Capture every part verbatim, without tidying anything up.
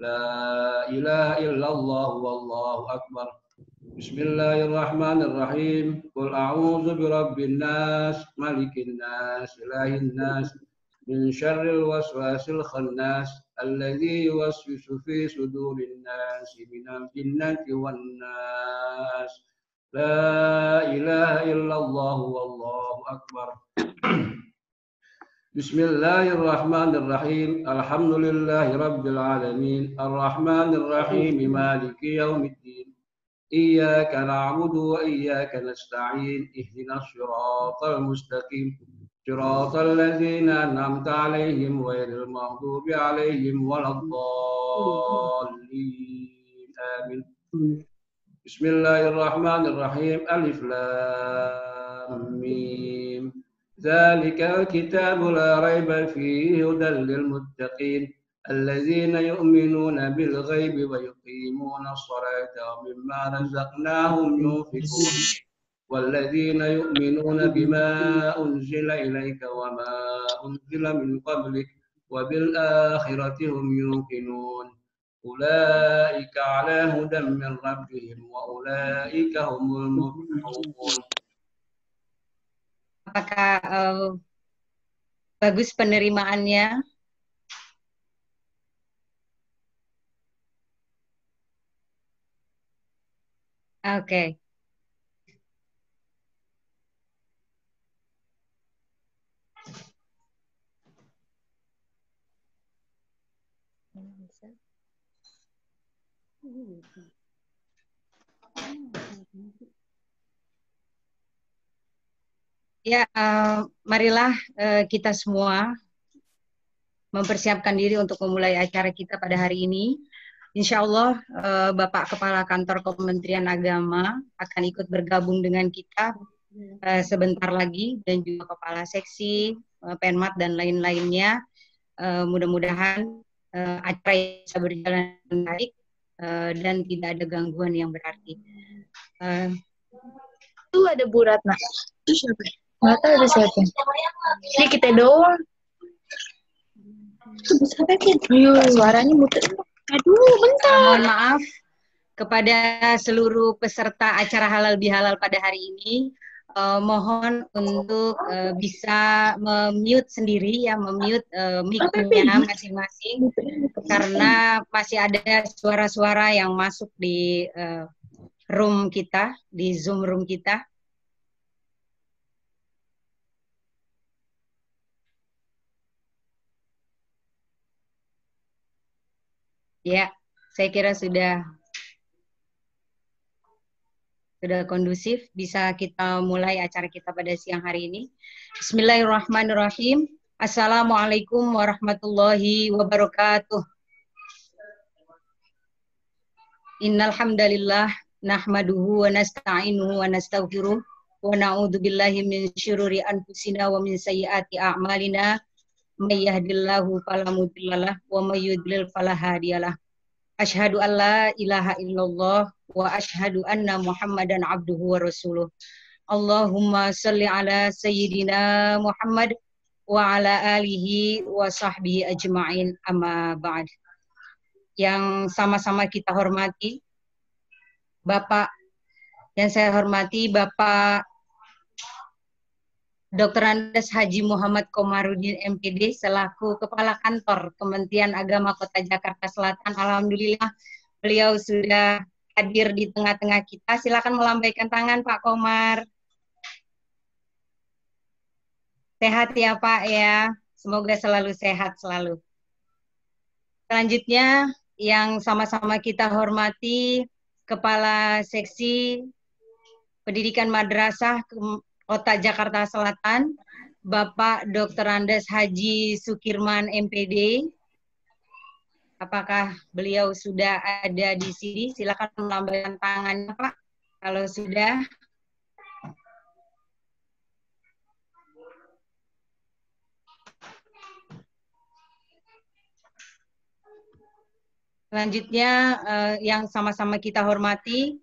لا إله إلا الله والله أكبر. بسم الله الرحمن الرحيم. قل أعوذ برب الناس ملك الناس إله الناس من شر الوسواس الخناس الذي يوسوس في صدور الناس من الجنة والناس. لا إله إلا الله والله أكبر. بسم الله الرحمن الرحيم. الحمد لله رب العالمين الرحمن الرحيم مالك يوم الدين إياك نعبد وإياك نستعين اهدنا الصراط المستقيم صراط الذين أنعمت عليهم غير المغضوب عليهم ولا الضالين آمين. بسم الله الرحمن الرحيم ألف لام ميم ذلك الكتاب لا ريب فيه هدى للمتقين الذين يؤمنون بالغيب ويقيمون الصلاة ومما رزقناهم ينفقون والذين يؤمنون بما أنزل إليك وما أنزل من قبلك وبالآخرة هم يوقنون أولئك على هدى من ربهم وأولئك هم المفلحون. Apakah uh, bagus penerimaannya? Oke. Okay. Ya, uh, marilah uh, kita semua mempersiapkan diri untuk memulai acara kita pada hari ini. Insya Allah uh, Bapak Kepala Kantor Kementerian Agama akan ikut bergabung dengan kita uh, sebentar lagi, dan juga Kepala Seksi, uh, Penmat, dan lain-lainnya. Uh, mudah-mudahan uh, acara bisa berjalan dengan baik uh, dan tidak ada gangguan yang berarti. Uh, Itu ada Bu Ratna. Itu siapa? Nggak tahu ada siapa. Ini kita doang. Itu bisa kan? Ayo, suaranya muter. Aduh, bentar. Mohon maaf kepada seluruh peserta acara halal bihalal pada hari ini. Uh, mohon untuk uh, bisa memute sendiri, ya, memute uh, mic-nya masing-masing, karena masih ada suara-suara yang masuk di uh, room kita, di Zoom room kita. Ya, saya kira sudah sudah kondusif. Bisa kita mulai acara kita pada siang hari ini. Bismillahirrahmanirrahim. Assalamualaikum warahmatullahi wabarakatuh. Innal hamdalillah nahmaduhu wa nasta'inuhu wa nastaghfiruh wa na'udzu billahi min syururi anfusina wa min sayyiati a'malina. May yahdihillahu fala mudhillalah wa may yudlil fala hadiyalah. Asyhadu an la ilaha illallah wa asyhadu anna Muhammadan abduhu wa rasuluh. Allahumma shalli ala sayyidina Muhammad wa ala alihi wa sahbihi ajma'in, amma ba'd. Yang sama-sama kita hormati, Bapak yang saya hormati Bapak Doktor Andes Haji Muhammad Komarudin M P D selaku Kepala Kantor Kementerian Agama Kota Jakarta Selatan. Alhamdulillah beliau sudah hadir di tengah-tengah kita. Silakan melambaikan tangan Pak Komar. Sehat ya Pak ya. Semoga selalu sehat selalu. Selanjutnya yang sama-sama kita hormati Kepala Seksi Pendidikan Madrasah Kota Jakarta Selatan, Bapak Doktor Andes Haji Sukirman M P D. Apakah beliau sudah ada di sini? Silakan melambaikan tangannya, Pak. Kalau sudah. Selanjutnya eh, yang sama-sama kita hormati,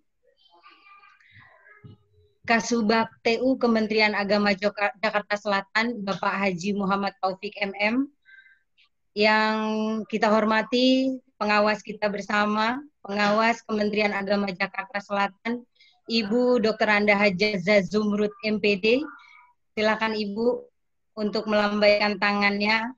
Kasubag T U Kementerian Agama Jakarta Selatan, Bapak Haji Muhammad Taufik M M. Yang kita hormati pengawas kita bersama, pengawas Kementerian Agama Jakarta Selatan, Ibu Doktor Anda Hajazah Zumrud M P D. Silakan Ibu untuk melambaikan tangannya.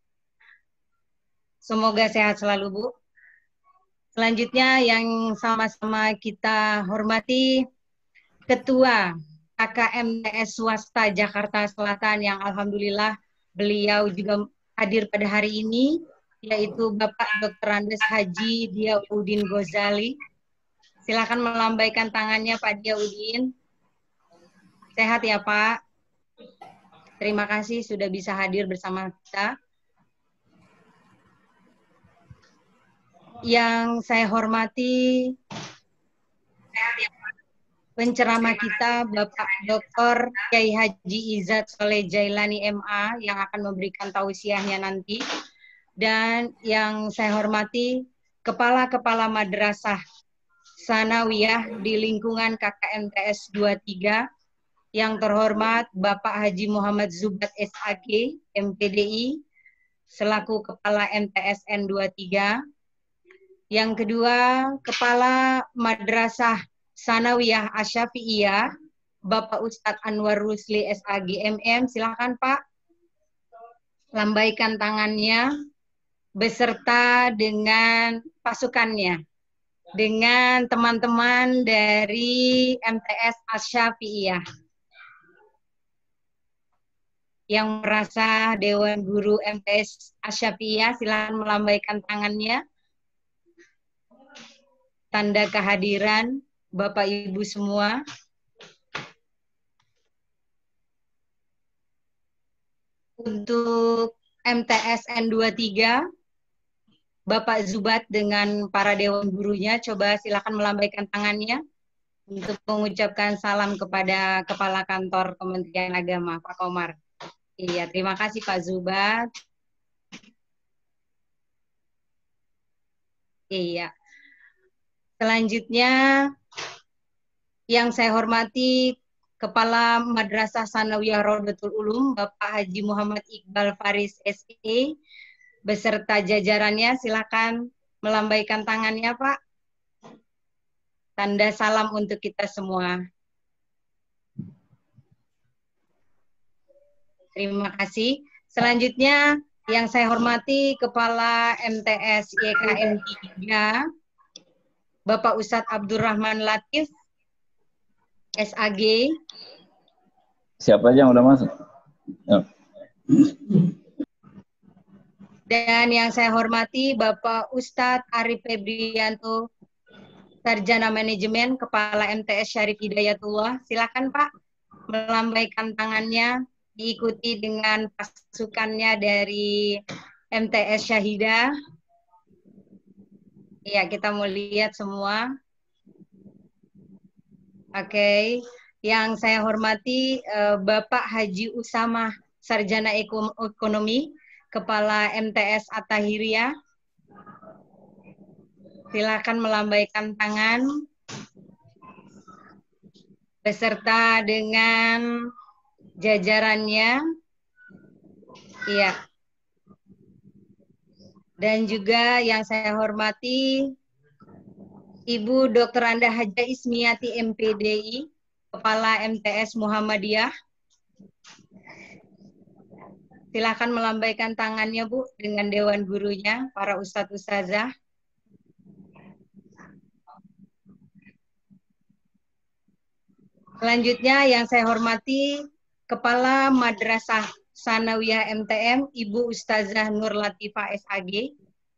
Semoga sehat selalu, Bu. Selanjutnya yang sama-sama kita hormati Ketua K K M T S Swasta Jakarta Selatan yang alhamdulillah beliau juga hadir pada hari ini, yaitu Bapak Doktor Andes Haji Diaudin Ghazali. Silakan melambaikan tangannya Pak Diaudin. Sehat ya Pak. Terima kasih sudah bisa hadir bersama kita. Yang saya hormati penceramah kita Bapak Doktor Kiai Haji Izzat Soleh Jailani M A yang akan memberikan tausiahnya nanti, dan yang saya hormati kepala-kepala madrasah sanawiyah di lingkungan K K M T S dua puluh tiga, yang terhormat Bapak Haji Muhammad Zubat S A G M P D I selaku Kepala M T S N dua puluh tiga. Yang kedua, Kepala Madrasah Sanawiyah Asyafi'iyah, Bapak Ustadz Anwar Rusli S A G M M. Silakan Pak, lambaikan tangannya beserta dengan pasukannya, dengan teman-teman dari M T S Asyafi'iyah. Yang merasa Dewan Guru M T S Asyafi'iyah, silakan melambaikan tangannya. Tanda kehadiran Bapak Ibu semua. Untuk M T S N dua puluh tiga, Bapak Zubat dengan para dewan gurunya, coba silakan melambaikan tangannya untuk mengucapkan salam kepada Kepala Kantor Kementerian Agama, Pak Komar. Iya, terima kasih Pak Zubat. Iya. Selanjutnya, yang saya hormati Kepala Madrasah Sanawiyah Rodatul Ulum, Bapak Haji Muhammad Iqbal Faris S E, beserta jajarannya, silakan melambaikan tangannya Pak. Tanda salam untuk kita semua. Terima kasih. Selanjutnya, yang saya hormati Kepala M T S Y K M tiga, Bapak Ustadz Abdurrahman Latif, S A G. Siapa aja yang udah masuk? Ya. Dan yang saya hormati Bapak Ustadz Arif Febrianto, Sarjana Manajemen, Kepala M T S Syarif Hidayatullah. Silakan Pak, melambaikan tangannya, diikuti dengan pasukannya dari M T S Syahidah. Iya, kita mau lihat semua. Oke, okay. Yang saya hormati uh, Bapak Haji Usama, Sarjana Ekom Ekonomi, Kepala M T S At-Tahiriyah. Silakan melambaikan tangan beserta dengan jajarannya. Iya. Dan juga yang saya hormati Ibu Doktor Anda Haja Ismiati M P D I, Kepala M T S Muhammadiyah. Silakan melambaikan tangannya Bu dengan Dewan Gurunya, para Ustadz Ustazah. Selanjutnya yang saya hormati Kepala Madrasah Sanawiyah M T M, Ibu Ustazah Nur Latifah S A G.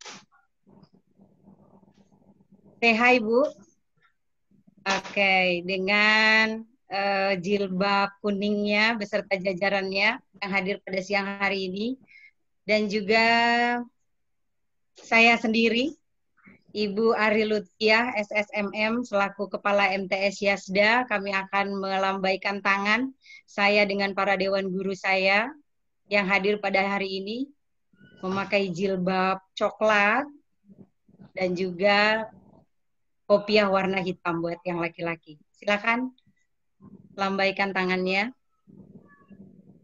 Say hi, Bu. Oke, okay. Dengan uh, jilbab kuningnya beserta jajarannya yang hadir pada siang hari ini. Dan juga saya sendiri, Ibu Ari Lutfiah, S S M M, selaku Kepala M T S Yasda, kami akan melambaikan tangan saya dengan para dewan guru saya yang hadir pada hari ini, memakai jilbab coklat dan juga kopiah warna hitam buat yang laki-laki. Silakan lambaikan tangannya.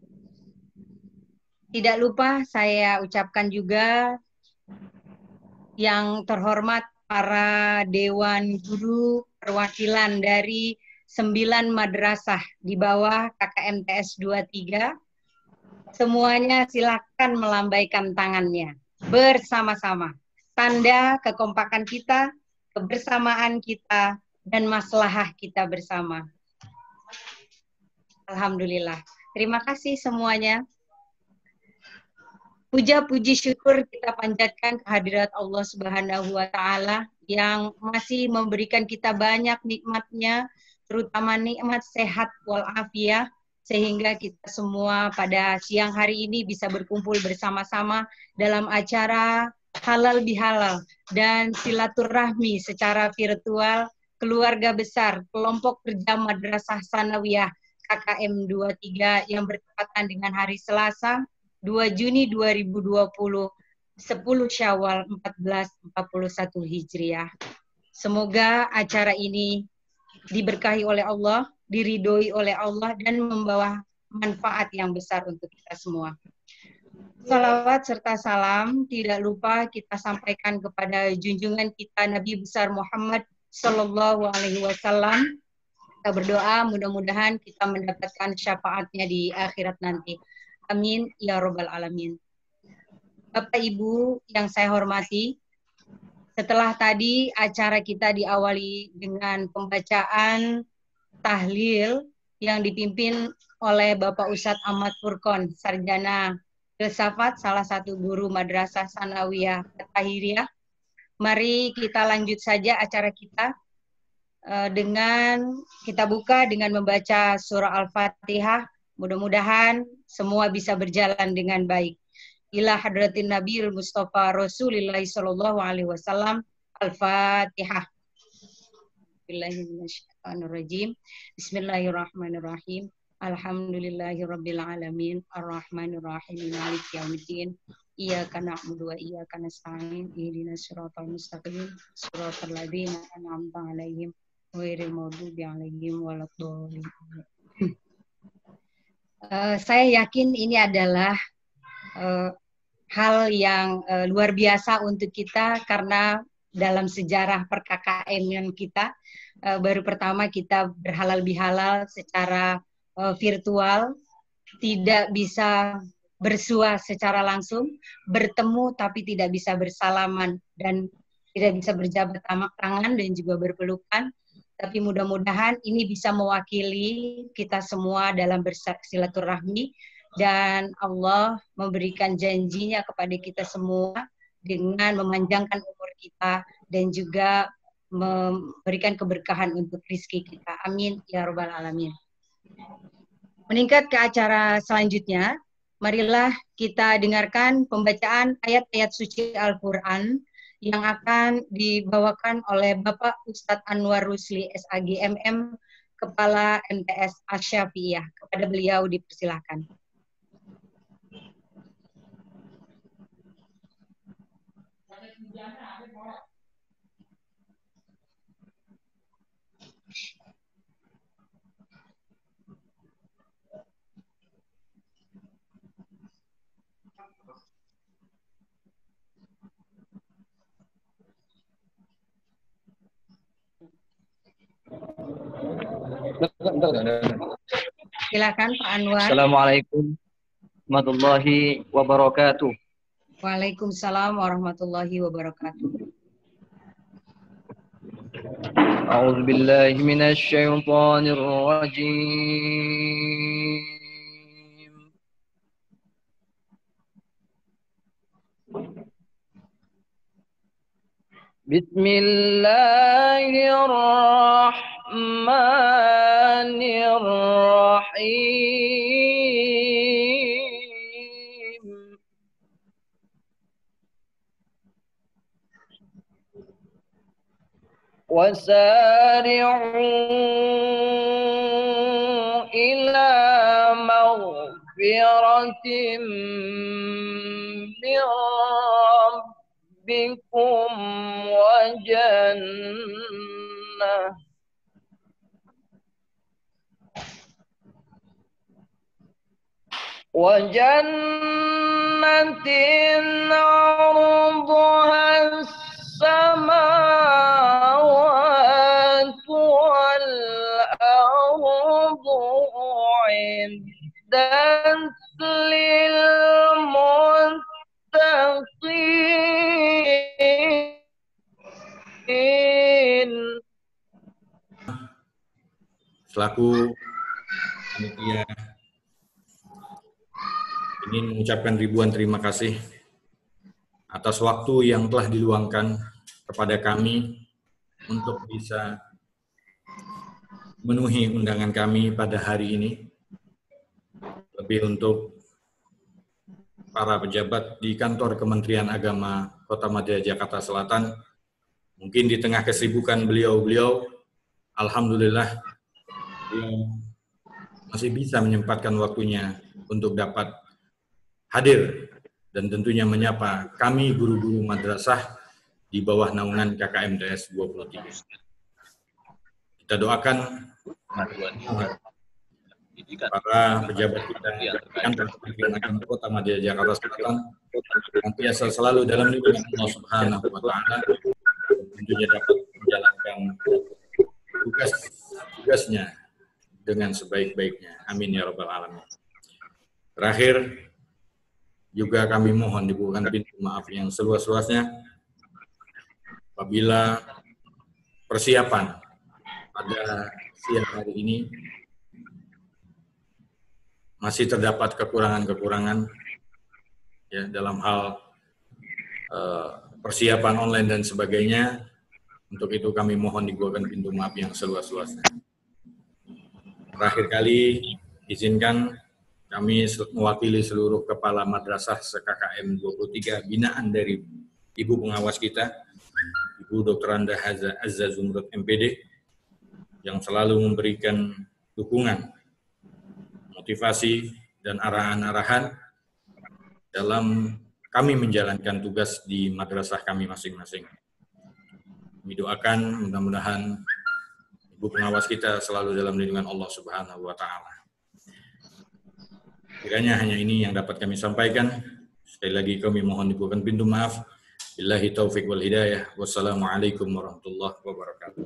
Tidak lupa saya ucapkan juga yang terhormat para Dewan Guru perwakilan dari sembilan madrasah di bawah K K M T S dua puluh tiga, semuanya silakan melambaikan tangannya bersama-sama. Tanda kekompakan kita, kebersamaan kita, dan maslahah kita bersama. Alhamdulillah. Terima kasih semuanya. Puja puji syukur kita panjatkan kehadirat Allah Subhanahu wa taala yang masih memberikan kita banyak nikmatnya, terutama nikmat sehat walafiat, sehingga kita semua pada siang hari ini bisa berkumpul bersama-sama dalam acara halal bihalal dan silaturahmi secara virtual keluarga besar kelompok kerja Madrasah Sanawiyah K K M dua puluh tiga yang bertepatan dengan hari Selasa dua Juni dua ribu dua puluh, sepuluh Syawal seribu empat ratus empat puluh satu Hijriah. Semoga acara ini diberkahi oleh Allah, diridhoi oleh Allah, dan membawa manfaat yang besar untuk kita semua. Salawat serta salam tidak lupa kita sampaikan kepada junjungan kita Nabi besar Muhammad Sallallahu Alaihi Wasallam. Kita berdoa mudah-mudahan kita mendapatkan syafaatnya di akhirat nanti. Amin ya robbal alamin. Bapak Ibu yang saya hormati, setelah tadi acara kita diawali dengan pembacaan tahlil yang dipimpin oleh Bapak Ustadz Ahmad Furqon, sarjana filsafat, salah satu guru Madrasah Sanawiyah Tahiriyah. Mari kita lanjut saja acara kita dengan kita buka dengan membaca surah Al-Fatihah. Mudah-mudahan semua bisa berjalan dengan baik. Ila hadratin Nabiul Mustafa Rasulillah sallallahu alaihi wasallam. Al-Fatihah. Bismillahirrahmanirrahim. Bismillahirrahmanirrahim. Alhamdulillahirabbil alamin. Arrahmanirrahim. Maliki yaumiddin. Iyyaka na'budu wa iyyaka nasta'in. Ihdinas siratal mustaqim. Siratal ladzina an'amta 'alaihim ghairil maghdubi 'alaihim waladdallin. Uh, saya yakin ini adalah uh, hal yang uh, luar biasa untuk kita karena dalam sejarah per-K K M kita uh, baru pertama kita berhalal bihalal secara uh, virtual, tidak bisa bersua secara langsung, bertemu tapi tidak bisa bersalaman dan tidak bisa berjabat tangan dan juga berpelukan. Tapi mudah-mudahan ini bisa mewakili kita semua dalam bersilaturahmi dan Allah memberikan janjinya kepada kita semua dengan memanjangkan umur kita dan juga memberikan keberkahan untuk rizki kita. Amin ya robbal alamin. Meningkat ke acara selanjutnya, marilah kita dengarkan pembacaan ayat-ayat suci Al-Quran yang akan dibawakan oleh Bapak Ustadz Anwar Rusli S A G M M, Kepala M T S Asy-Syafi'iyah. Kepada beliau dipersilakan. Silakan Pak Anwar. Assalamualaikum warahmatullahi wabarakatuh. Waalaikumsalam warahmatullahi wabarakatuh. A'udzu billahi minasy syaithanir rajim. Bismillahirrahmanirrahim. Wasari'u ila maghfiratin min rabbikum wa jannah wa jannatin 'arduha السماوات والأرض أعدت للمتقين. Selaku panitia ingin mengucapkan ribuan terima kasih atas waktu yang telah diluangkan kepada kami untuk bisa memenuhi undangan kami pada hari ini. Lebih untuk para pejabat di kantor Kementerian Agama Kota Madya Jakarta Selatan, mungkin di tengah kesibukan beliau-beliau, alhamdulillah beliau masih bisa menyempatkan waktunya untuk dapat hadir dan tentunya menyapa kami guru-guru madrasah di bawah naungan K K M T S dua puluh tiga. Kita doakan para pejabat kita yang terpilih Kota Madya Jakarta Selatan senantiasa selalu dalam lindungan Allah Subhanahu wa taala, tentunya dapat menjalankan tugas tugasnya dengan sebaik-baiknya. Amin ya rabbal alamin. Terakhir, juga kami mohon dibukakan pintu maaf yang seluas-luasnya apabila persiapan pada siang hari ini masih terdapat kekurangan-kekurangan ya dalam hal uh, persiapan online dan sebagainya. Untuk itu kami mohon dibukakan pintu maaf yang seluas-luasnya. Terakhir kali izinkan kami mewakili seluruh kepala madrasah se-K K M dua puluh tiga binaan dari Ibu pengawas kita, Ibu Doktor Anda Azza Zumrud M P D, yang selalu memberikan dukungan, motivasi, dan arahan-arahan dalam kami menjalankan tugas di madrasah kami masing-masing. Kami doakan mudah-mudahan Ibu pengawas kita selalu dalam lindungan Allah Subhanahu wa taala. Kiranya hanya ini yang dapat kami sampaikan. Sekali lagi kami mohon dibukakan pintu maaf. Billahi taufik wal hidayah. Wassalamualaikum warahmatullahi wabarakatuh.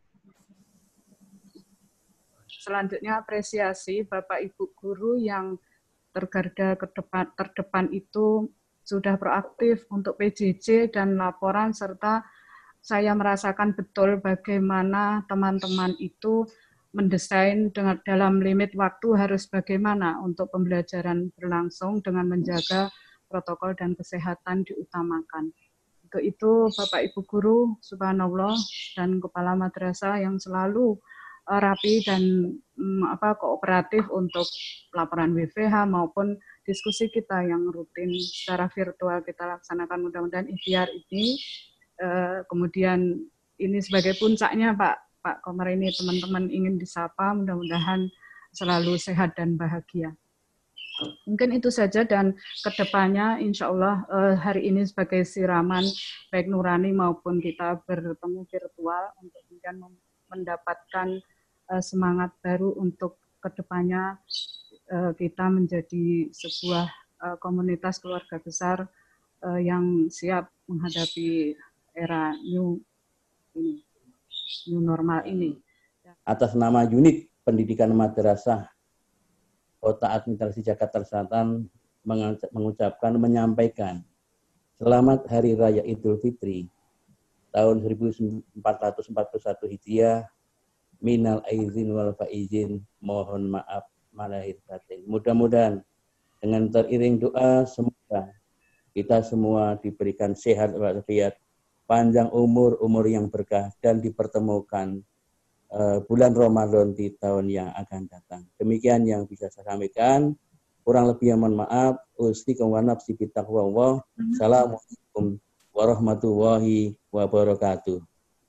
Selanjutnya apresiasi Bapak Ibu guru yang tergarda ke depan, terdepan itu sudah proaktif untuk P J J dan laporan, serta saya merasakan betul bagaimana teman-teman itu mendesain dengan dalam limit waktu harus bagaimana untuk pembelajaran berlangsung dengan menjaga protokol dan kesehatan diutamakan. Untuk itu Bapak Ibu guru, subhanallah, dan kepala madrasah yang selalu uh, rapi dan um, apa kooperatif untuk laporan W V H maupun diskusi kita yang rutin secara virtual kita laksanakan. Mudah-mudahan ikhtiar ini uh, kemudian ini sebagai puncaknya Pak Pak Komar ini teman-teman ingin disapa, mudah-mudahan selalu sehat dan bahagia. Mungkin itu saja, dan kedepannya insya Allah eh, hari ini sebagai siraman baik nurani maupun kita bertemu virtual untuk kemudian mendapatkan eh, semangat baru untuk kedepannya eh, kita menjadi sebuah eh, komunitas keluarga besar eh, yang siap menghadapi era new ini. new normal ini. Atas nama unit pendidikan madrasah Kota Administrasi Jakarta Selatan mengucapkan, menyampaikan selamat Hari Raya Idul Fitri tahun seribu empat ratus empat puluh satu Hijriah, minal aizin wal faizin, mohon maaf malahir batin. Mudah-mudahan dengan teriring doa semoga kita semua diberikan sehat walafiat, panjang umur, umur yang berkah, dan dipertemukan uh, bulan Ramadan di tahun yang akan datang. Demikian yang bisa saya sampaikan. Kurang lebih yang mohon maaf. Ustikum wa nafsi bitaqwallah. Assalamualaikum warahmatullahi wabarakatuh.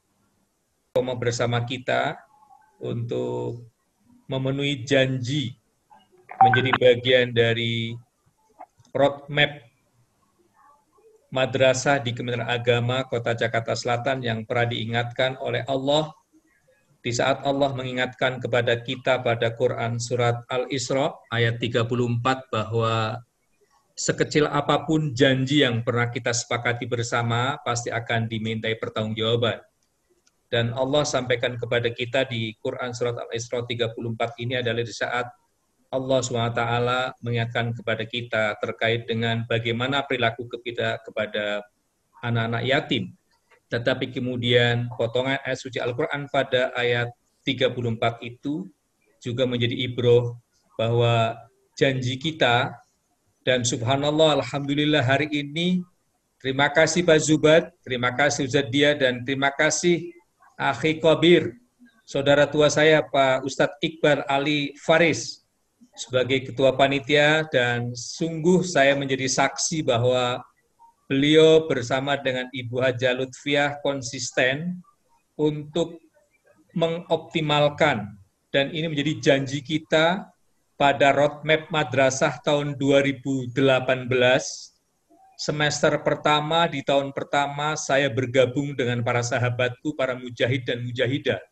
Bersama kita untuk memenuhi janji menjadi bagian dari roadmap madrasah di Kementerian Agama Kota Jakarta Selatan yang pernah diingatkan oleh Allah di saat Allah mengingatkan kepada kita pada Quran surat Al-Isra ayat tiga puluh empat bahwa sekecil apapun janji yang pernah kita sepakati bersama, pasti akan dimintai pertanggungjawaban. Dan Allah sampaikan kepada kita di Quran Surat Al-Isra tiga puluh empat ini adalah di saat Allah subhanahu wa taala mengingatkan kepada kita terkait dengan bagaimana perilaku kita kepada anak-anak yatim. Tetapi kemudian potongan ayat suci Al-Quran pada ayat tiga puluh empat itu juga menjadi ibroh bahwa janji kita, dan subhanallah, alhamdulillah hari ini, terima kasih Pak Zubat, terima kasih Ustadz Dia, dan terima kasih Akhi Khabir, saudara tua saya Pak Ustadz Iqbal Ali Faris, sebagai ketua panitia, dan sungguh saya menjadi saksi bahwa beliau bersama dengan Ibu Haja Lutfiah konsisten untuk mengoptimalkan, dan ini menjadi janji kita pada roadmap madrasah tahun dua ribu delapan belas, semester pertama di tahun pertama saya bergabung dengan para sahabatku, para mujahid dan mujahidah,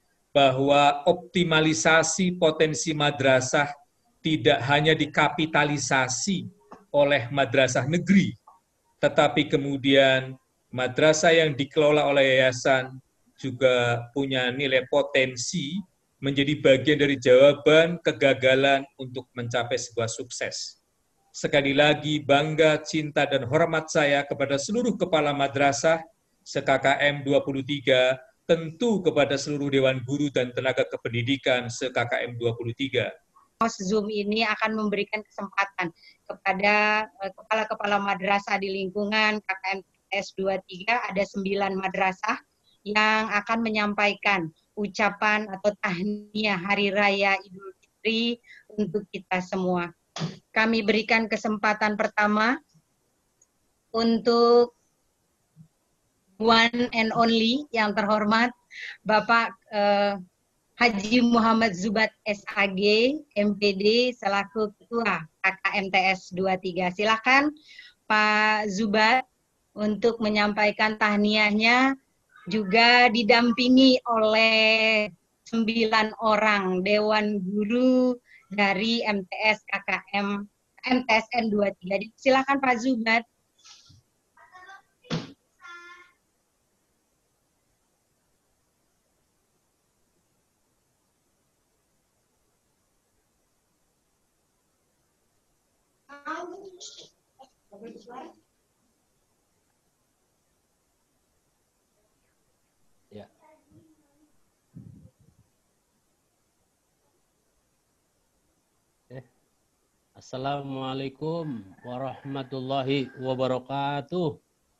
bahwa optimalisasi potensi madrasah tidak hanya dikapitalisasi oleh madrasah negeri, tetapi kemudian madrasah yang dikelola oleh yayasan juga punya nilai potensi menjadi bagian dari jawaban kegagalan untuk mencapai sebuah sukses. Sekali lagi, bangga, cinta, dan hormat saya kepada seluruh kepala madrasah se-K K M dua puluh tiga, tentu kepada seluruh Dewan Guru dan Tenaga Kependidikan se-K K M dua puluh tiga. Zoom ini akan memberikan kesempatan kepada kepala-kepala madrasah di lingkungan K K M T S dua puluh tiga, ada sembilan madrasah yang akan menyampaikan ucapan atau tahniah Hari Raya Idul Fitri untuk kita semua. Kami berikan kesempatan pertama untuk one and only yang terhormat Bapak eh, Haji Muhammad Zubat S A G, M P D, selaku Ketua K K M T S dua puluh tiga. Silakan Pak Zubat untuk menyampaikan tahniahnya, juga didampingi oleh sembilan orang Dewan Guru dari M T S K K M M T S N dua puluh tiga. Silakan Pak Zubat. Ya. Eh. Assalamualaikum warahmatullahi wabarakatuh.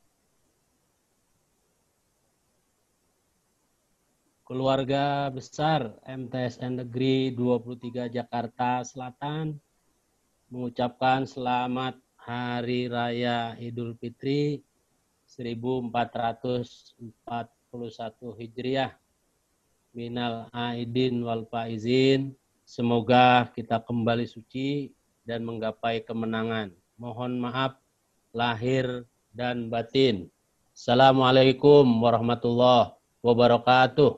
Keluarga besar M T S N Negeri dua puluh tiga Jakarta Selatan mengucapkan selamat Hari Raya Idul Fitri seribu empat ratus empat puluh satu Hijriah. Minal aidin wal faizin. Semoga kita kembali suci dan menggapai kemenangan. Mohon maaf lahir dan batin. Assalamualaikum warahmatullahi wabarakatuh.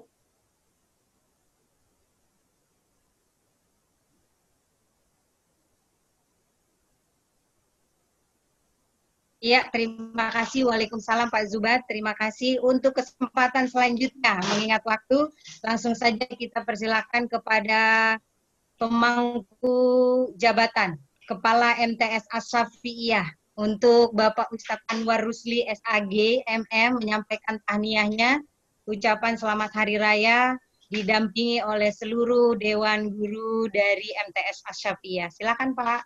Ya, terima kasih. Waalaikumsalam Pak Zubat. Terima kasih untuk kesempatan selanjutnya. Mengingat waktu, langsung saja kita persilakan kepada pemangku jabatan Kepala M T S Asy-Syafi'iyah untuk Bapak Ustadz Anwar Rusli S A G M M menyampaikan tahniahnya, ucapan selamat Hari Raya didampingi oleh seluruh Dewan Guru dari M T S Asy-Syafi'iyah. Silakan Pak.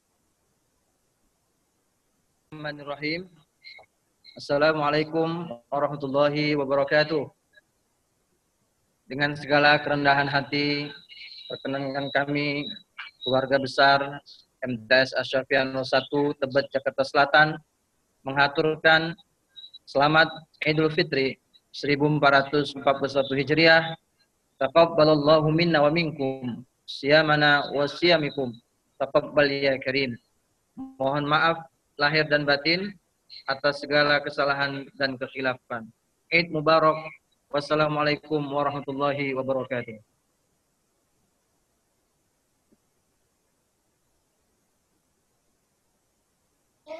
Bismillahirrahmanirrahim. Assalamualaikum warahmatullahi wabarakatuh. Dengan segala kerendahan hati, perkenankan kami, keluarga besar M T S Asy-Syafi'iyah nol satu Tebet Jakarta Selatan, menghaturkan selamat Idul Fitri seribu empat ratus empat puluh satu Hijriah. Taqabbalallahu minna wa minkum siyamana wa siyamikum. Taqabbal ya karim. Mohon maaf lahir dan batin atas segala kesalahan dan kekhilafan. Eid Mubarak. Wassalamualaikum warahmatullahi wabarakatuh.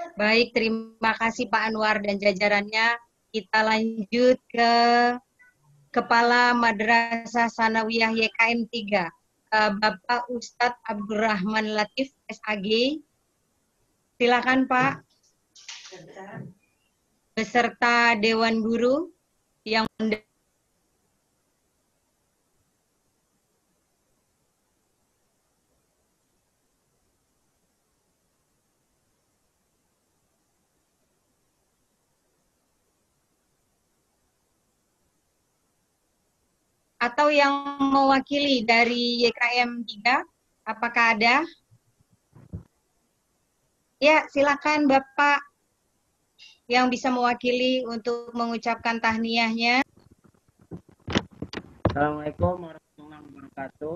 Baik, terima kasih Pak Anwar dan jajarannya. Kita lanjut ke Kepala Madrasah Sanawiyah Y K M tiga, Bapak Ustadz Abdurrahman Latif S A G. Silakan Pak. Beserta Dewan Guru yang atau yang mewakili dari Y K M tiga, apakah ada? Ya, silakan Bapak yang bisa mewakili untuk mengucapkan tahniyahnya. Assalamualaikum warahmatullahi wabarakatuh.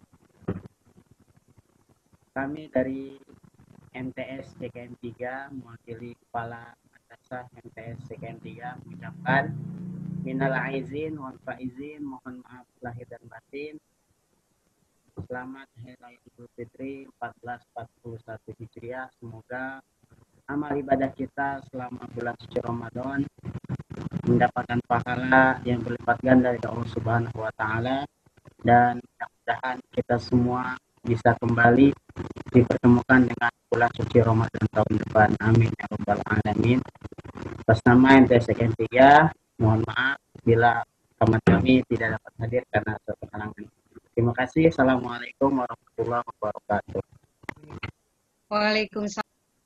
Kami dari M T S Y K M tiga mewakili Kepala Madrasah M T S Y K M tiga mengucapkan minal aizin wal faizin, mohon maaf lahir dan batin. Selamat Hari Raya Idul Fitri seribu empat ratus empat puluh satu Hijriah. Semoga amal ibadah kita selama bulan suci Ramadan mendapatkan pahala yang berlipat ganda dari Allah Subhanahu wa taala, dan mudah-mudahan kita semua bisa kembali dipertemukan dengan bulan suci Ramadan tahun depan. Amin ya rabbal alamin. Atas nama M T S Y K M tiga, mohon maaf bila teman kami tidak dapat hadir karena suatu halangan. Terima kasih. Assalamualaikum warahmatullahi wabarakatuh. Waalaikumsalam.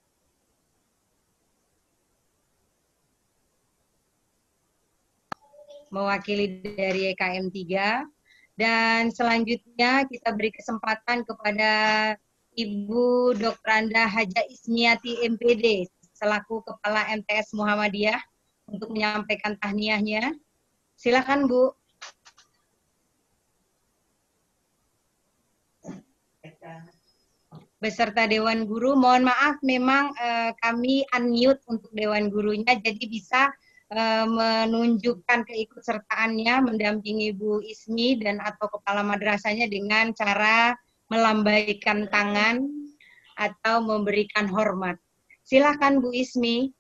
Mewakili dari Y K M tiga, dan selanjutnya kita beri kesempatan kepada Ibu Doktor Anda Haja Ismiati M P D selaku Kepala M T S Muhammadiyah untuk menyampaikan tahniyahnya. Silakan Bu. Beserta Dewan Guru, mohon maaf memang eh, kami unmute untuk Dewan Gurunya, jadi bisa eh, menunjukkan keikutsertaannya mendampingi Bu Ismi dan atau Kepala Madrasahnya dengan cara melambaikan tangan atau memberikan hormat. Silakan Bu Ismi.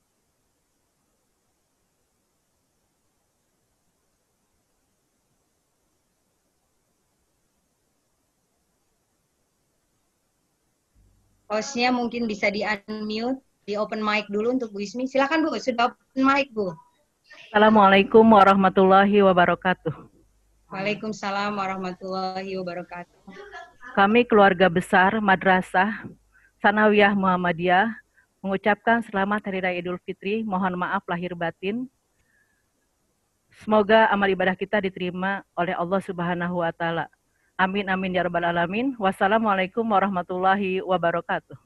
Hostnya mungkin bisa di-unmute, di-open mic dulu untuk Bu Ismi. Silakan Bu, sudah open mic Bu. Assalamualaikum warahmatullahi wabarakatuh. Waalaikumsalam warahmatullahi wabarakatuh. Kami keluarga besar Madrasah Sanawiyah Muhammadiyah mengucapkan selamat Hari Raya Idul Fitri, mohon maaf lahir batin. Semoga amal ibadah kita diterima oleh Allah Subhanahu wa taala. Amin amin ya rabbal alamin. Wassalamualaikum warahmatullahi wabarakatuh.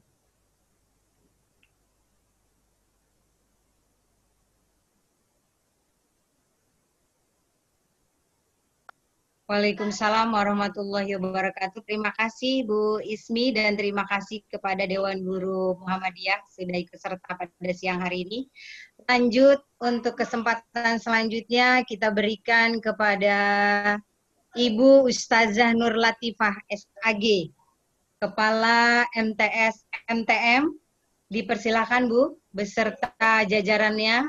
Waalaikumsalam warahmatullahi wabarakatuh. Terima kasih Bu Ismi dan terima kasih kepada Dewan Guru Muhammadiyah sudah ikut serta pada siang hari ini. Lanjut untuk kesempatan selanjutnya kita berikan kepada Ibu Ustazah Nur Latifah S A G, Kepala M T S M T M. Dipersilakan Bu beserta jajarannya.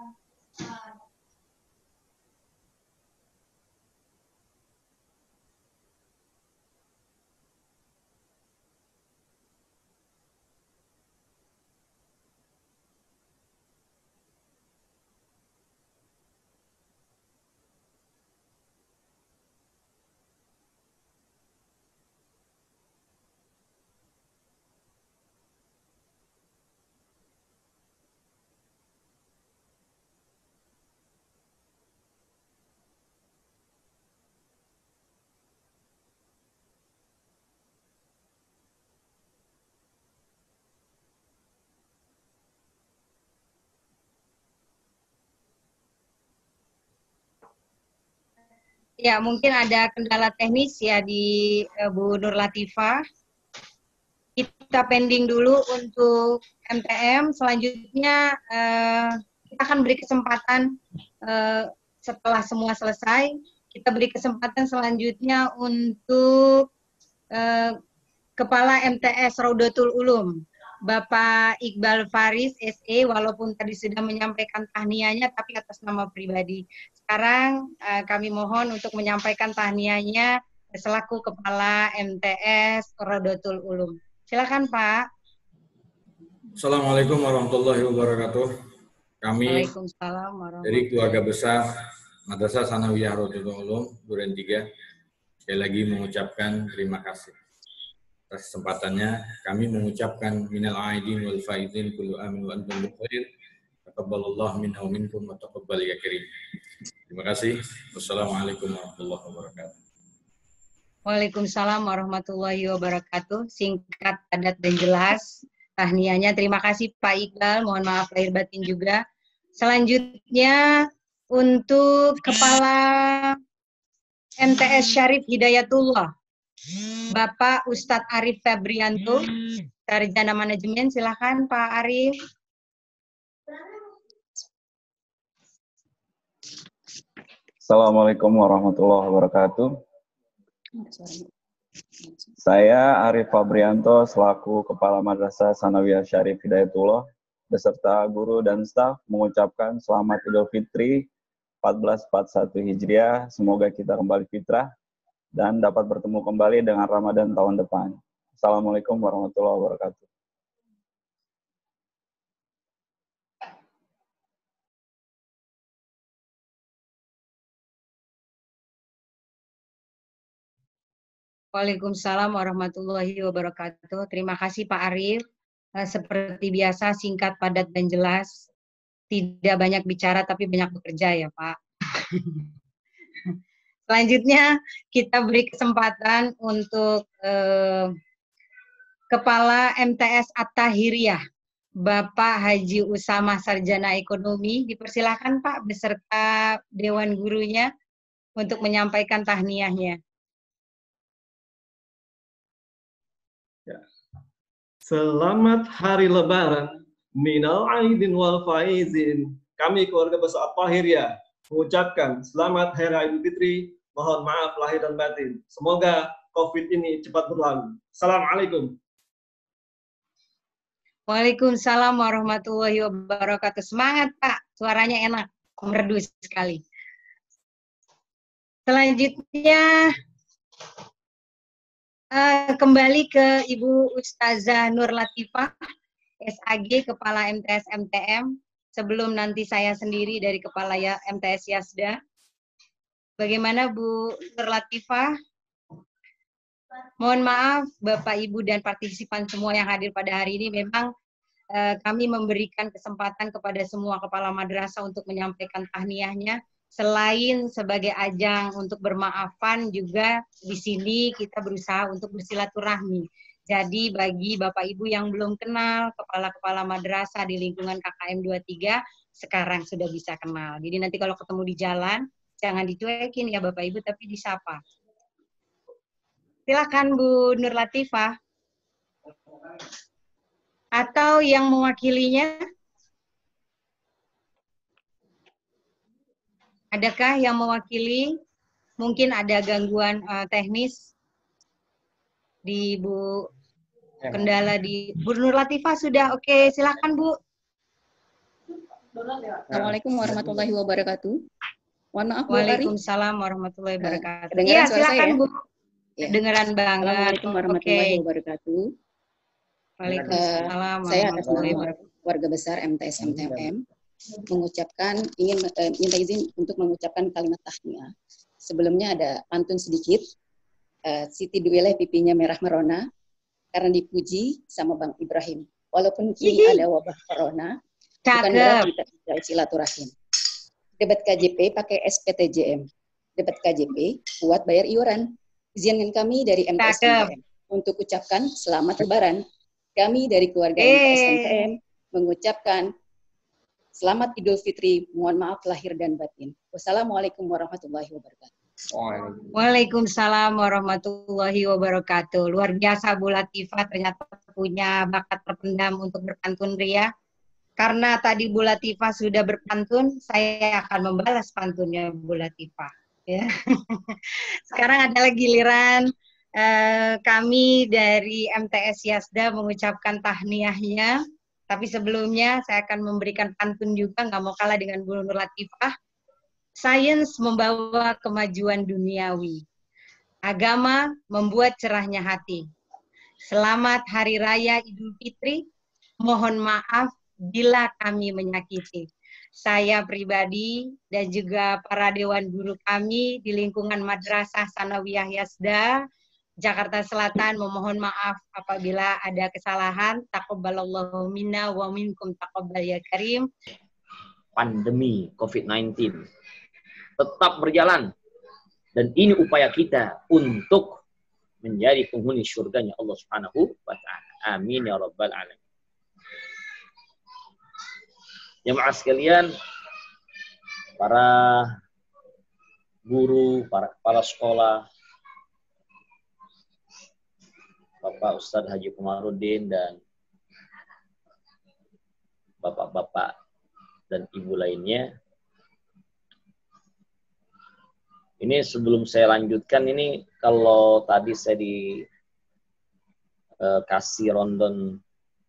Ya, mungkin ada kendala teknis ya di uh, Bu Nur Latifah. Kita pending dulu untuk M T M. Selanjutnya uh, kita akan beri kesempatan uh, setelah semua selesai. Kita beri kesempatan selanjutnya untuk uh, Kepala M T S Raudatul Ulum. Bapak Iqbal Faris S E, walaupun tadi sudah menyampaikan tahniahnya tapi atas nama pribadi. Sekarang uh, kami mohon untuk menyampaikan tahniahnya selaku Kepala M T S Rodotul Ulum. Silakan Pak. Assalamualaikum warahmatullahi wabarakatuh. Kami Waalaikumsalam warahmatullahi dari keluarga besar Madrasah Sanawiyah Rodotul Ulum Duren tiga sekali lagi mengucapkan terima kasih atas kesempatannya. Kami mengucapkan minal aidin wal faizin kullu amin wa antum bikhair. Taqabbalallahu minna wa minkum wa taqabbal ya karim. Terima kasih. Wassalamualaikum warahmatullahi wabarakatuh. Waalaikumsalam warahmatullahi wabarakatuh. Singkat, padat, dan jelas tahniahnya. Terima kasih Pak Iqbal. Mohon maaf lahir batin juga. Selanjutnya untuk Kepala M T S Syarif Hidayatullah, Bapak Ustadz Arif Febrianto, Sarjana Manajemen. Silakan Pak Arif. Assalamualaikum warahmatullahi wabarakatuh. Saya Arif Fabrianto selaku Kepala Madrasah Sanawiyah Syarif Hidayatullah beserta guru dan staf mengucapkan selamat Idul Fitri seribu empat ratus empat puluh satu Hijriah. Semoga kita kembali fitrah dan dapat bertemu kembali dengan Ramadan tahun depan. Assalamualaikum warahmatullahi wabarakatuh. Waalaikumsalam warahmatullahi wabarakatuh. Terima kasih Pak Arif. Seperti biasa singkat, padat, dan jelas. Tidak banyak bicara tapi banyak bekerja ya Pak. Selanjutnya kita beri kesempatan untuk eh, Kepala M T S At-Tahiriyah, Bapak Haji Usama Sarjana Ekonomi. Dipersilakan Pak beserta Dewan Gurunya untuk menyampaikan tahniahnya. Selamat Hari Lebaran, minal aidin wal faizin. Kami keluarga besar At-Tahiriyah mengucapkan selamat Hari Raya Idul Fitri. Mohon maaf lahir dan batin. Semoga COVID ini cepat berlalu. Assalamualaikum. Waalaikumsalam warahmatullahi wabarakatuh. Semangat Pak, suaranya enak, merdu sekali. Selanjutnya Uh, kembali ke Ibu Ustazah Nur Latifah, S A G, Kepala M T S M T M, sebelum nanti saya sendiri dari Kepala ya, M T S Yasda. Bagaimana Bu Nur Latifah? Mohon maaf Bapak, Ibu, dan partisipan semua yang hadir pada hari ini. Memang uh, kami memberikan kesempatan kepada semua kepala madrasah untuk menyampaikan tahniahnya. Selain sebagai ajang untuk bermaafan, juga di sini kita berusaha untuk bersilaturahmi. Jadi bagi Bapak Ibu yang belum kenal kepala-kepala madrasah di lingkungan K K M dua puluh tiga, sekarang sudah bisa kenal. Jadi nanti kalau ketemu di jalan, jangan dicuekin ya Bapak Ibu, tapi disapa. Silakan Bu Nur Latifah. Atau yang mewakilinya. Adakah yang mewakili? Mungkin ada gangguan uh, teknis di Bu, kendala di Bu Nur Latifah sudah. Oke, silakan Bu. Assalamualaikum warahmatullahi wabarakatuh. Mohon maaf Bu Ari. Waalaikumsalam warahmatullahi wabarakatuh. Iya, silakan ya? Bu. Ya. Dengeran banget. Assalamualaikum warahmatullahi Oke. wabarakatuh. Waalaikumsalam Uh, saya atas warahmatullahi nama wabarakatuh. keluarga besar M T S M T M mengucapkan ingin uh, minta izin untuk mengucapkan kalimat tahniah. Sebelumnya ada pantun sedikit. Uh, Siti Duweleh pipinya merah merona karena dipuji sama Bang Ibrahim. Walaupun kini ada wabah corona, bukan berarti kita tidak silaturahim. Debat K J P pakai S P T J M. Debat K J P buat bayar iuran. Izinkan kami dari M T S M T M untuk ucapkan selamat Lebaran. Kami dari keluarga M T S M T M mengucapkan selamat Idul Fitri. Mohon maaf lahir dan batin. Wassalamualaikum warahmatullahi wabarakatuh. Waalaikumsalam warahmatullahi wabarakatuh. Luar biasa Bu Latifah, ternyata punya bakat terpendam untuk berpantun ria. Karena tadi Bu Latifah sudah berpantun, saya akan membalas pantunnya Bu Latifah. Ya. Sekarang adalah giliran eh, kami dari M T S Yasda mengucapkan tahniahnya. Tapi sebelumnya saya akan memberikan pantun juga, nggak mau kalah dengan Bu Nur Latifah. Sains membawa kemajuan duniawi. Agama membuat cerahnya hati. Selamat Hari Raya Idul Fitri. Mohon maaf bila kami menyakiti. Saya pribadi dan juga para dewan guru kami di lingkungan Madrasah Sanawiyah Yasda Jakarta Selatan memohon maaf apabila ada kesalahan. Taqabbalallahu minna wa minkum taqabbal ya karim. Pandemi covid sembilan belas tetap berjalan, dan ini upaya kita untuk menjadi penghuni surganya Allah Subhanahu wa taala. Amin ya rabbal alamin. Jemaah sekalian, para guru, para kepala sekolah, Bapak Ustadz Haji Komarudin dan bapak-bapak dan ibu lainnya. Ini sebelum saya lanjutkan, ini kalau tadi saya dikasih rundown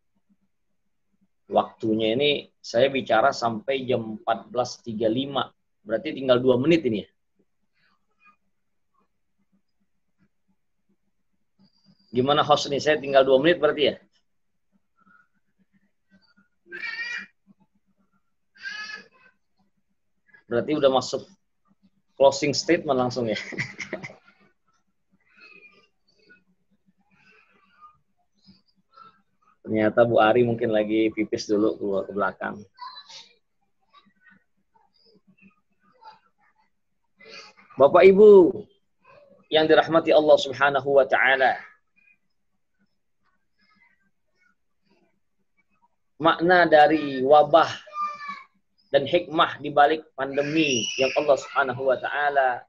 waktunya, ini saya bicara sampai jam empat belas tiga puluh lima, berarti tinggal dua menit ini ya. Gimana host nih? Saya tinggal dua menit berarti ya? Berarti udah masuk closing statement langsung ya? Ternyata Bu Ari mungkin lagi pipis dulu keluar ke belakang. Bapak Ibu yang dirahmati Allah Subhanahu wa taala. Makna dari wabah dan hikmah di balik pandemi yang Allah Subhanahu wa taala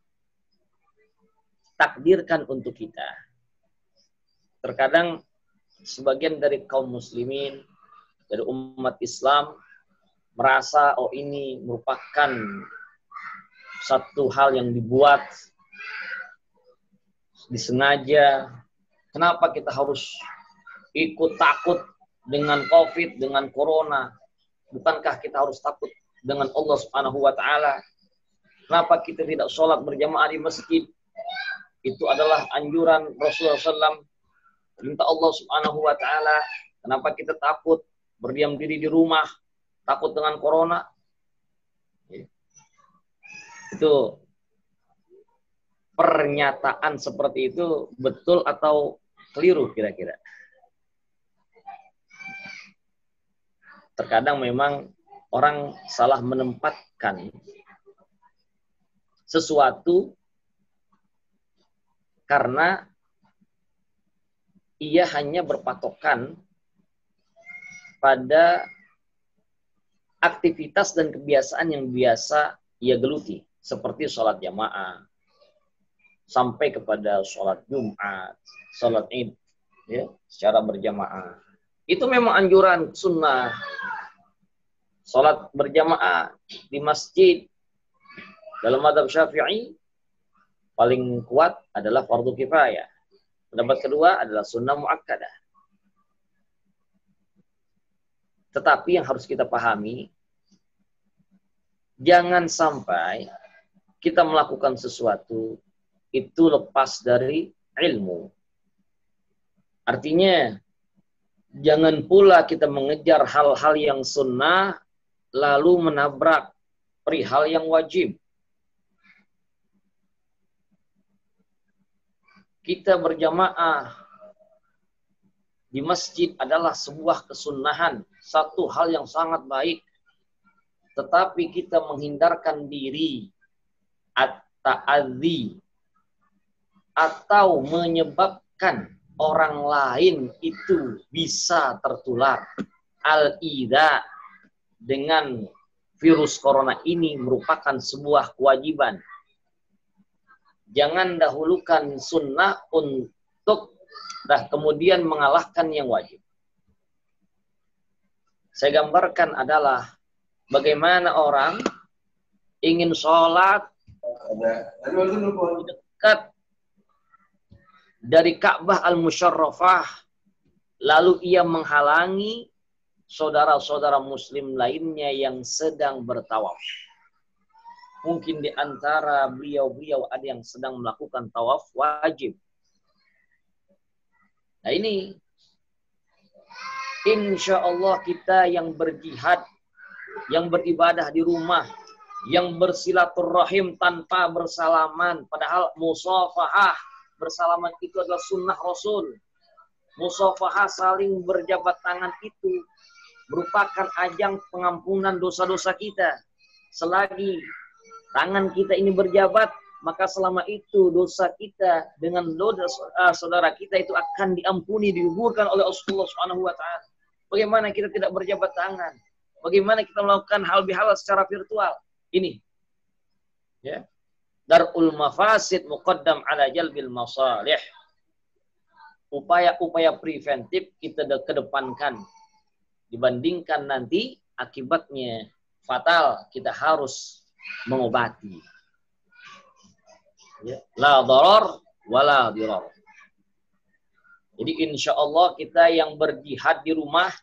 takdirkan untuk kita. Terkadang sebagian dari kaum muslimin, dari umat Islam merasa oh ini merupakan satu hal yang dibuat disengaja. Kenapa kita harus ikut takut dengan COVID, dengan corona? Bukankah kita harus takut dengan Allah Subhanahu wa taala? Kenapa kita tidak sholat berjamaah di masjid? Itu adalah anjuran Rasulullah shallallahu alaihi wasallam. Minta Allah Subhanahu wa taala. Kenapa kita takut berdiam diri di rumah, takut dengan corona? Itu pernyataan seperti itu betul atau keliru kira-kira? Terkadang memang orang salah menempatkan sesuatu karena ia hanya berpatokan pada aktivitas dan kebiasaan yang biasa ia geluti, seperti sholat jamaah, sampai kepada sholat Jumat, sholat Id, ya, secara berjamaah. Itu memang anjuran sunnah. Sholat berjamaah di masjid dalam mazhab Syafi'i paling kuat adalah fardu kifayah. Pendapat kedua adalah sunnah muakkadah. Tetapi yang harus kita pahami, jangan sampai kita melakukan sesuatu itu lepas dari ilmu. Artinya, jangan pula kita mengejar hal-hal yang sunnah lalu menabrak perihal yang wajib. Kita berjamaah di masjid adalah sebuah kesunnahan, satu hal yang sangat baik. Tetapi kita menghindarkan diri at-ta'adzi atau menyebabkan orang lain itu bisa tertular. Al-idha dengan virus corona ini merupakan sebuah kewajiban. Jangan dahulukan sunnah untuk dah kemudian mengalahkan yang wajib. Saya gambarkan adalah bagaimana orang ingin sholat di dekat dari Ka'bah al-Musyarrafah, lalu ia menghalangi saudara-saudara muslim lainnya yang sedang bertawaf. Mungkin di antara beliau-beliau ada yang sedang melakukan tawaf wajib. Nah ini, insya Allah kita yang berjihad, yang beribadah di rumah, yang bersilaturahim tanpa bersalaman, padahal musafahah, bersalaman itu adalah sunnah Rasul. Musafahah, saling berjabat tangan itu merupakan ajang pengampunan dosa-dosa kita. Selagi tangan kita ini berjabat, maka selama itu dosa kita dengan dosa uh, saudara kita itu akan diampuni, digugurkan oleh Allah Subhanahu wa taala. Bagaimana kita tidak berjabat tangan? Bagaimana kita melakukan hal bihalal secara virtual? Ini. Ya. Darul mafasid muqaddam ala jalbil masalih. Upaya-upaya preventif kita kedepankan dibandingkan nanti akibatnya fatal, kita harus mengobati. Ya. La darar wala dirar. Jadi insya Allah kita yang berjihad di rumah,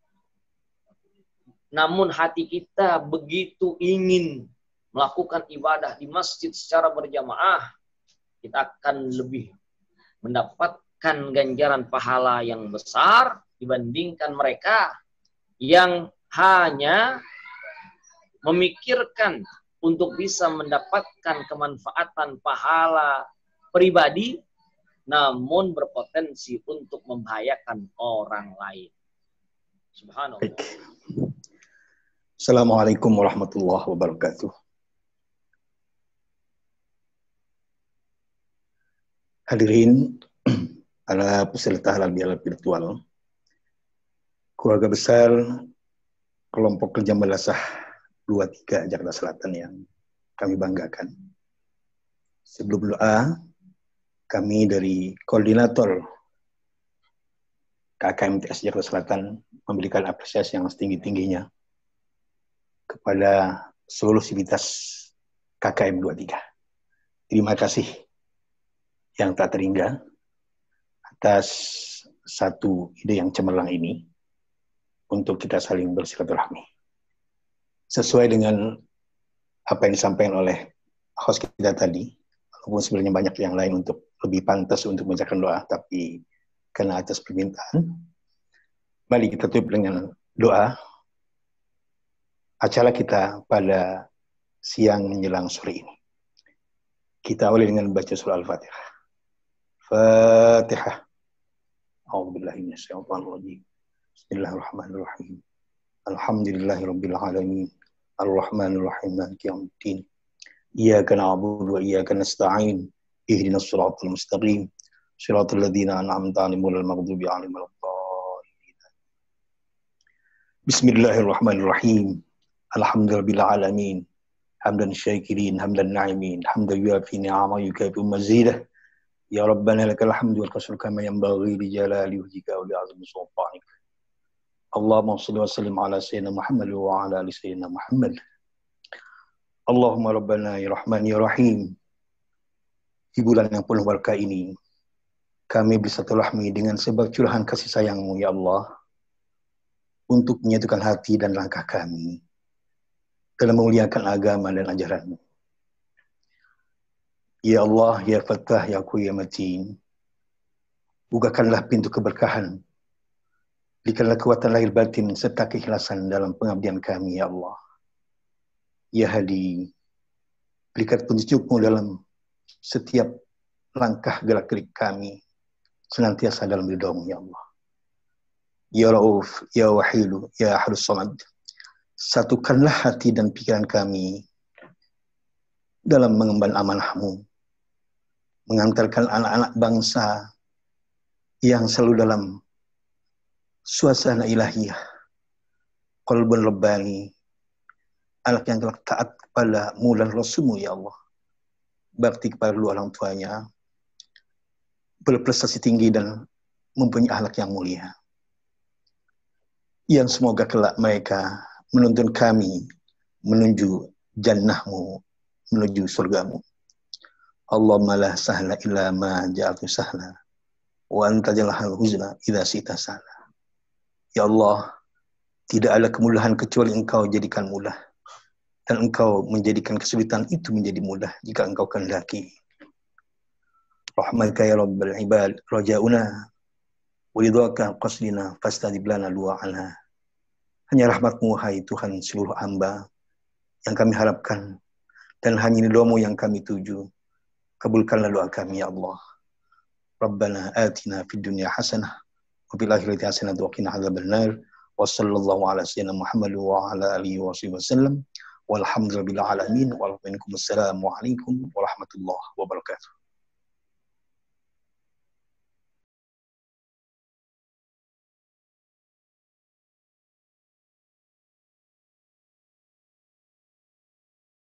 namun hati kita begitu ingin melakukan ibadah di masjid secara berjamaah, kita akan lebih mendapatkan ganjaran pahala yang besar dibandingkan mereka yang hanya memikirkan untuk bisa mendapatkan kemanfaatan pahala pribadi, namun berpotensi untuk membahayakan orang lain. Subhanallah. Baik. Assalamualaikum warahmatullahi wabarakatuh. Hadirin ala peserta halal bihalal virtual, keluarga besar kelompok kerja madrasah dua puluh tiga Jakarta Selatan yang kami banggakan. Sebelum doa, kami dari koordinator K K M T S Jakarta Selatan memberikan apresiasi yang setinggi-tingginya kepada seluruh sivitas K K M dua puluh tiga. Terima kasih yang tak terhingga atas satu ide yang cemerlang ini untuk kita saling bersilaturahmi. Sesuai dengan apa yang disampaikan oleh host kita tadi, walaupun sebenarnya banyak yang lain untuk lebih pantas untuk membacakan doa, tapi karena atas permintaan, mari kita tutup dengan doa acara kita pada siang menjelang sore ini. Kita awali dengan baca surah Al-Fatihah. Fatihah. A'udzubillahi minasyaitonir rajim. Bismillahirrahmanirrahim. Alhamdulillahirabbil alamin. Arrahmanir rahim. Maliki yaumiddin. Iyyaka na'budu wa iyyaka nasta'in. Ihdinas siratal mustaqim. Shiratal ladzina an'amta 'alaihim ghairil maghdubi 'alaihim waladdallin. Bismillahirrahmanirrahim. Alhamdulillahirabbil alamin. Hamdan syakirin, hamdan na'imin, hamdan yuafi ni'ama yukafi mazidah. Ya Rabbana lakal hamdu wal qasru kama yanbaghi li jalali wajhika wa li 'azimi sultanik. Allahumma shalli wa sallim ala sayyidina Muhammad wa ala ali sayyidina Muhammad. Allahumma Rabbana ya Rahman ya Rahim. Di bulan yang penuh berkah ini, kami bersilaturahmi dengan sebab curahan kasih sayang-Mu ya Allah, untuk menyatukan hati dan langkah kami dalam memuliakan agama dan ajaran-Mu. Ya Allah, ya Fattah, ya Qawi, ya Matin, bukakanlah pintu keberkahan, berikanlah kekuatan lahir batin serta keikhlasan dalam pengabdian kami ya Allah. Ya Hadi, berikan petunjuk-Mu dalam setiap langkah gerak-gerik kami, senantiasa dalam ridha-Mu ya Allah. Ya Rauf, ya Wahidu, ya Ahadus Samad, satukanlah hati dan pikiran kami dalam mengemban amanah-Mu, mengantarkan anak-anak bangsa yang selalu dalam suasana ilahiyah, qalbun rabbani, anak yang telah taat kepada-Mu dan Rasul-Mu ya Allah, bakti kepada kedua orang tuanya, berprestasi tinggi dan mempunyai akhlak yang mulia, yang semoga kelak mereka menuntun kami menuju jannah-Mu, menuju surga-Mu. Allahumma la sahla illa ma ja'altu sahla wa anta jalahal huzna idza sita sana. Ya Allah, tidak ada kemudahan kecuali Engkau jadikan mudah, dan Engkau menjadikan kesulitan itu menjadi mudah jika Engkau kehendaki. Rahmatika ya rabbal ibad rajauna wa ridwaka qasdina fastajib lana du'ana. Hanya rahmat-Mu hai Tuhan seluruh hamba yang kami harapkan, dan hanya ridha-Mu yang kami tuju. Kabulkanlah doa kami ya Allah. Rabbana atina fid dunya hasanah wa fil akhirati hasanah wa qina adzabannar. Wa sallallahu ala sayyidina Muhammad wa ala alihi wa sahbihi wasallam. Walhamdulillahil alamin. Waalaikumsalam warahmatullahi wabarakatuh.